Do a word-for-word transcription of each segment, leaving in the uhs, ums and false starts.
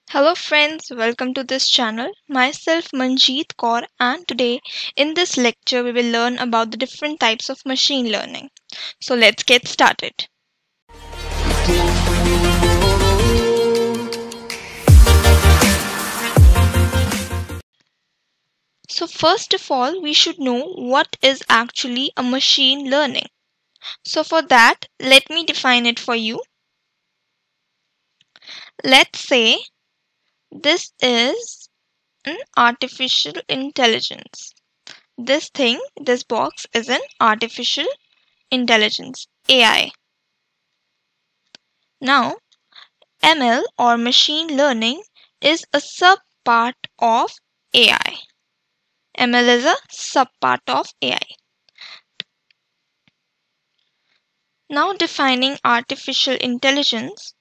Hello friends, welcome to this channel. Myself Manjeet Kaur, and today in this lecture we will learn about the different types of machine learning. So let's get started. So first of all, we should know what is actually a machine learning. So for that, let me define it for you. Let's say this is an artificial intelligence. This thing, this box is an artificial intelligence, A I. Now, M L or machine learning is a sub-part of A I. M L is a sub-part of A I. Now defining artificial intelligence.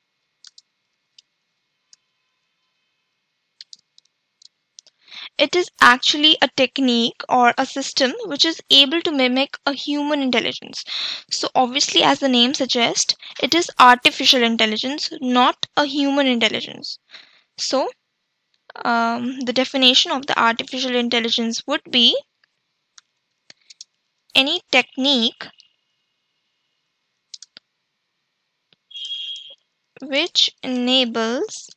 It is actually a technique or a system which is able to mimic a human intelligence. So obviously, as the name suggests, it is artificial intelligence, not a human intelligence. So um, the definition of the artificial intelligence would be any technique which enables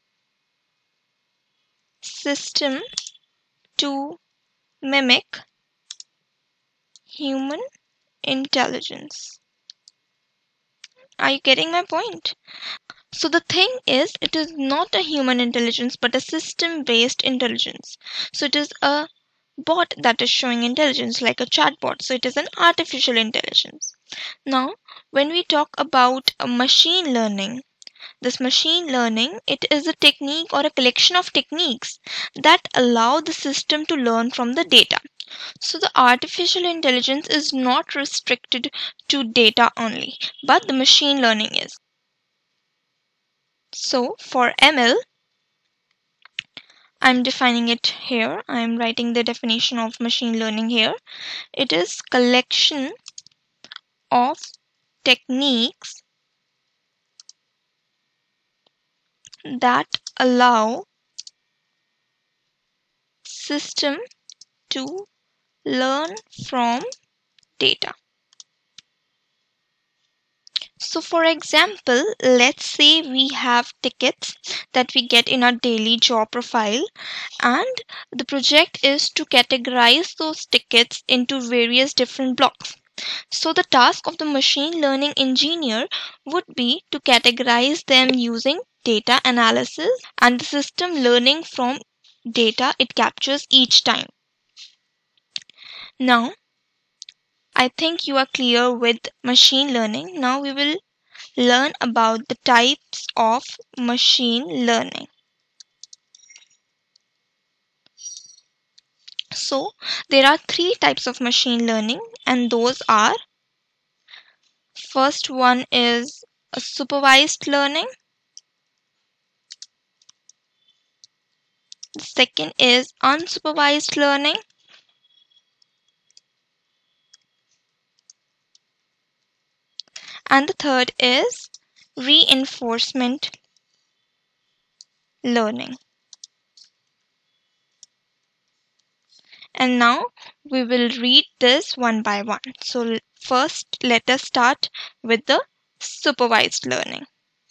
system to mimic human intelligence. Are you getting my point? So the thing is, it is not a human intelligence but a system-based intelligence. So it is a bot that is showing intelligence, like a chatbot. So it is an artificial intelligence. Now, when we talk about a machine learning, this machine learning, it is a technique or a collection of techniques that allow the system to learn from the data. So the artificial intelligence is not restricted to data only, but the machine learning is. So for M L, I'm defining it here. I'm writing the definition of machine learning here. It is collection of techniques that allow system to learn from data. So for example, let's say we have tickets that we get in our daily job profile, and the project is to categorize those tickets into various different blocks. So the task of the machine learning engineer would be to categorize them using data analysis and the system learning from data it captures each time. Now, I think you are clear with machine learning. Now we will learn about the types of machine learning. So there are three types of machine learning, and those are: first one is a supervised learning, the second is unsupervised learning, and the third is reinforcement learning. And now we will read this one by one. So first, let us start with the supervised learning.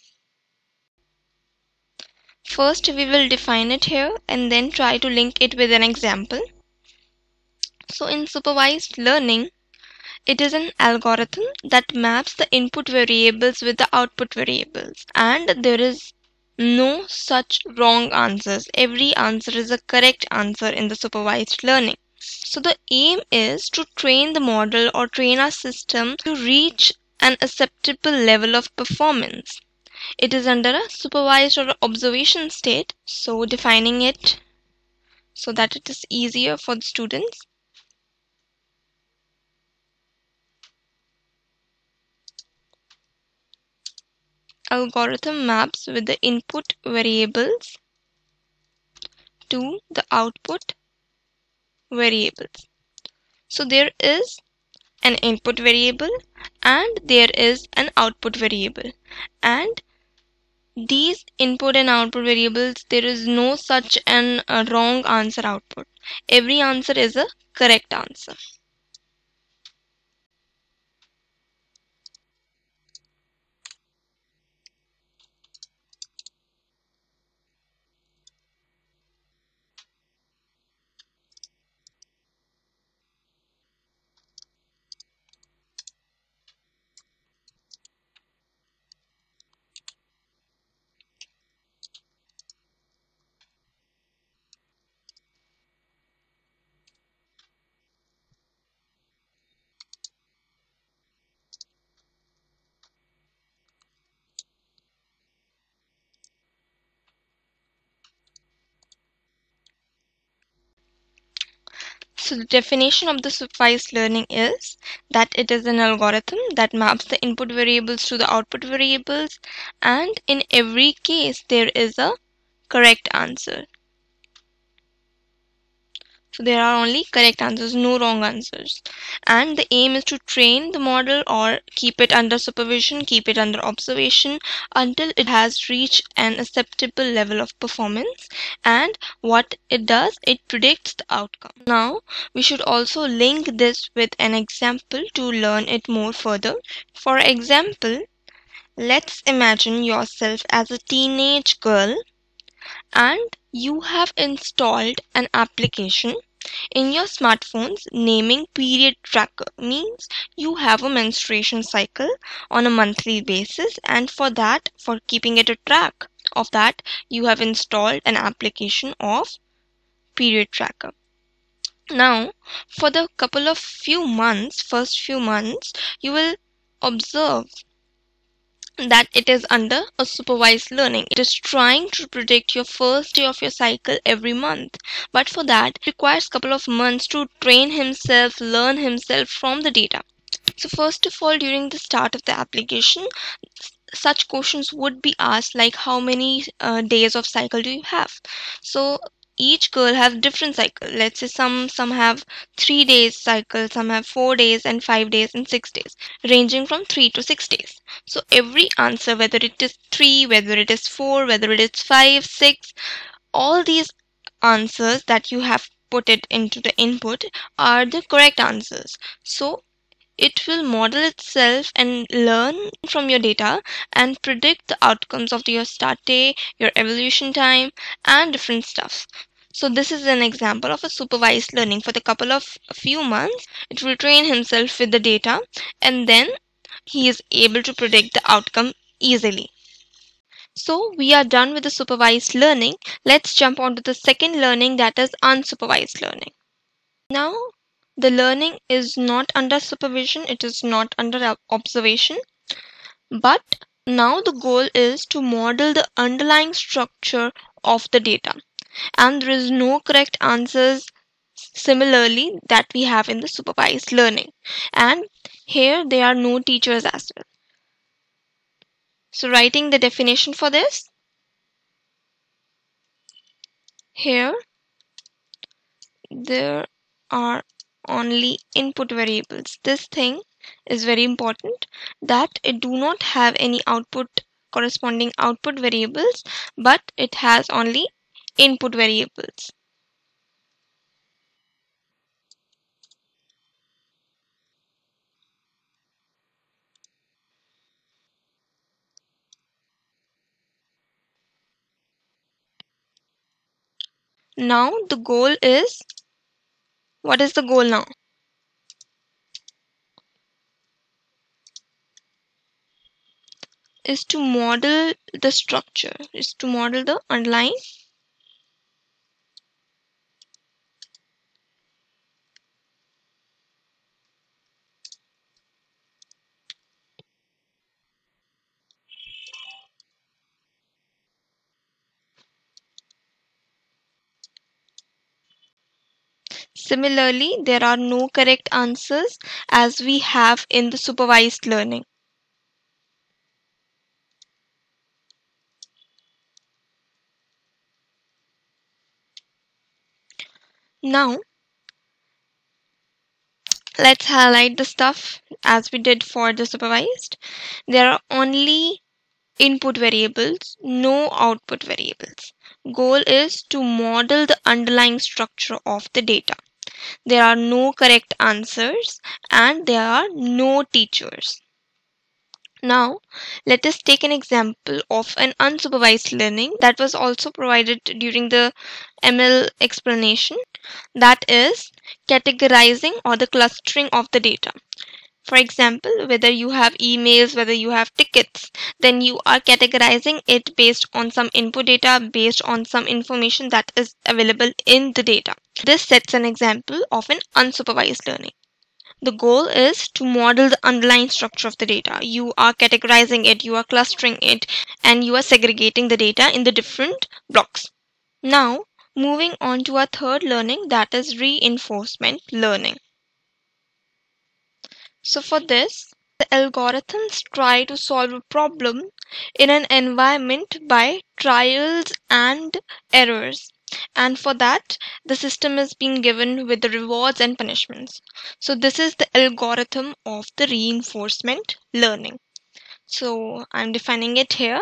First, we will define it here and then try to link it with an example. So in supervised learning, it is an algorithm that maps the input variables with the output variables, and there is no such wrong answers. Every answer is a correct answer in the supervised learning. So the aim is to train the model or train our system to reach an acceptable level of performance. It is under a supervised or observation state, so defining it so that it is easier for the students. Algorithm maps with the input variables to the output variables. So there is an input variable and there is an output variable, and these input and output variables, there is no such an a wrong answer output. Every answer is a correct answer. So the definition of the supervised learning is that it is an algorithm that maps the input variables to the output variables, and in every case there is a correct answer. So there are only correct answers, no wrong answers. And the aim is to train the model or keep it under supervision, keep it under observation until it has reached an acceptable level of performance. And what it does, it predicts the outcome. Now, we should also link this with an example to learn it more further. For example, let's imagine yourself as a teenage girl and you have installed an application in your smartphones naming period tracker. Means you have a menstruation cycle on a monthly basis, and for that, for keeping it a track of that, you have installed an application of period tracker. Now, for the couple of few months, first few months, you will observe that it is under a supervised learning. It is trying to predict your first day of your cycle every month. But for that, it requires a couple of months to train himself, learn himself from the data. So first of all, during the start of the application, such questions would be asked like how many uh, days of cycle do you have. So each girl has different cycle. Let's say some some have three days cycle, some have four days and five days and six days, ranging from three to six days. So every answer, whether it is three, whether it is four, whether it is five, six, all these answers that you have put it into the input are the correct answers. So it will model itself and learn from your data and predict the outcomes of your start day, your evolution time, and different stuff. So this is an example of a supervised learning. For the couple of a few months, it will train himself with the data, and then he is able to predict the outcome easily. So we are done with the supervised learning. Let's jump on to the second learning, that is unsupervised learning. Now, the learning is not under supervision, it is not under ob- observation, but now the goal is to model the underlying structure of the data. And there is no correct answers similarly that we have in the supervised learning. And here there are no teachers as well. So writing the definition for this, here there are only input variables. This thing is very important, that it do not have any output corresponding output variables, but it has only input variables. Now the goal is, what is the goal now? Is to model the structure, is to model the underlying. Similarly, there are no correct answers as we have in the supervised learning. Now, let's highlight the stuff as we did for the supervised. There are only input variables, no output variables. Goal is to model the underlying structure of the data. There are no correct answers and there are no teachers. Now, let us take an example of an unsupervised learning that was also provided during the M L explanation, that is categorizing or the clustering of the data. For example, whether you have emails, whether you have tickets, then you are categorizing it based on some input data, based on some information that is available in the data. This sets an example of an unsupervised learning. The goal is to model the underlying structure of the data. You are categorizing it, you are clustering it, and you are segregating the data in the different blocks. Now, moving on to our third learning, that is reinforcement learning. So for this, the algorithms try to solve a problem in an environment by trials and errors. And for that, the system is being given with the rewards and punishments. So this is the algorithm of the reinforcement learning. So I'm defining it here.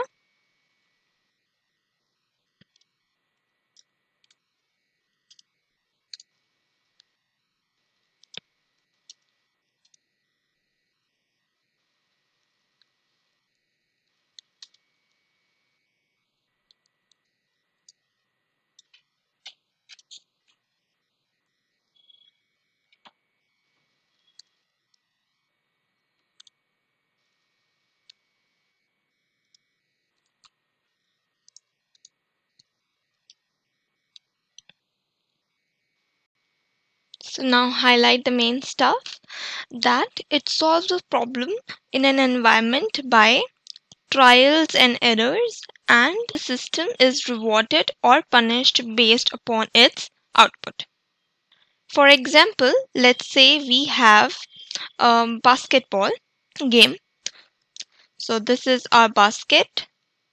So now highlight the main stuff, that it solves a problem in an environment by trials and errors, and the system is rewarded or punished based upon its output. For example, let's say we have a basketball game. So this is our basket,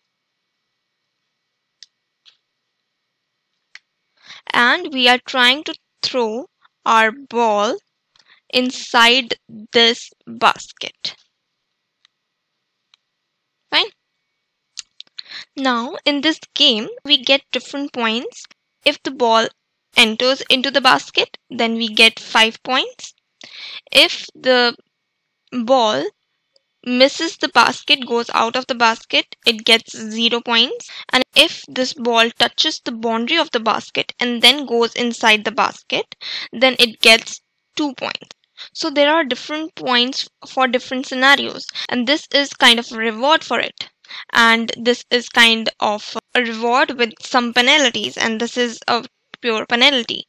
and we are trying to throw our ball inside this basket. Fine. Now, in this game, we get different points. If the ball enters into the basket, then we get five points. If the ball misses the basket, goes out of the basket, it gets zero points. And if this ball touches the boundary of the basket and then goes inside the basket, then it gets two points. So there are different points for different scenarios, and this is kind of a reward for it. And this is kind of a reward with some penalties, and this is a pure penalty.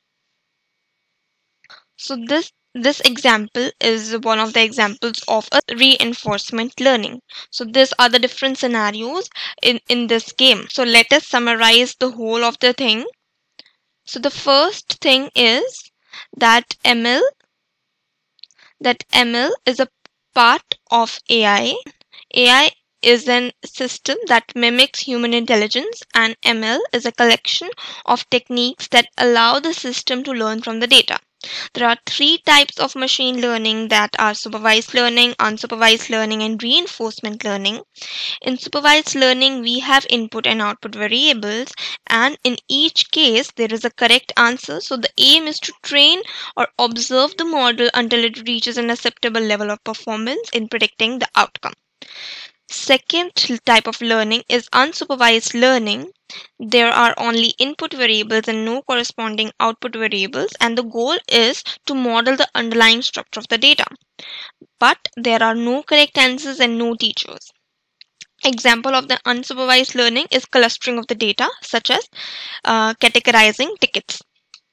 So this this example is one of the examples of a reinforcement learning. So these are the different scenarios in, in this game. So let us summarize the whole of the thing. So the first thing is that M L that M L is a part of A I. A I is a system that mimics human intelligence, and M L is a collection of techniques that allow the system to learn from the data. There are three types of machine learning, that are supervised learning, unsupervised learning, and reinforcement learning. In supervised learning, we have input and output variables, and in each case, there is a correct answer. So the aim is to train or observe the model until it reaches an acceptable level of performance in predicting the outcome. Second type of learning is unsupervised learning. There are only input variables and no corresponding output variables, and the goal is to model the underlying structure of the data. But there are no correct answers and no teachers. Example of the unsupervised learning is clustering of the data, such as uh, categorizing tickets.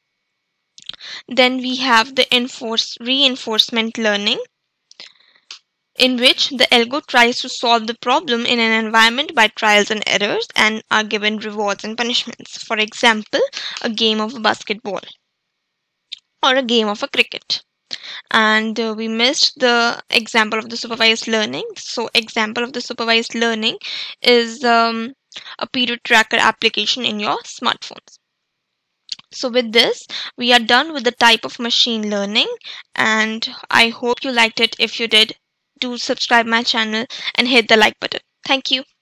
Then we have the enforce, reinforcement learning, in which the algo tries to solve the problem in an environment by trials and errors and are given rewards and punishments. For example, a game of basketball or a game of a cricket. And uh, we missed the example of the supervised learning. So example of the supervised learning is um, a period tracker application in your smartphones. So with this, we are done with the type of machine learning, and I hope you liked it. If you did, do subscribe my channel and hit the like button. Thank you.